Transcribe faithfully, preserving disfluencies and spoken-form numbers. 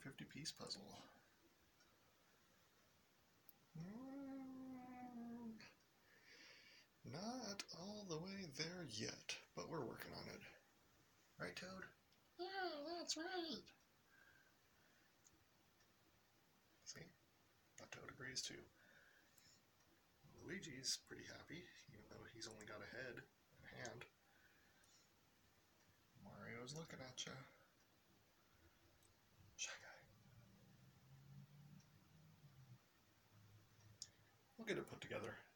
fifty piece puzzle. Mm, not all the way there yet, but we're working on it. Right, Toad? Yeah, that's right. See? Now Toad agrees too. Luigi's pretty happy, even though he's only got a head and a hand. Mario's looking at you. Shy guy. We'll get it put together.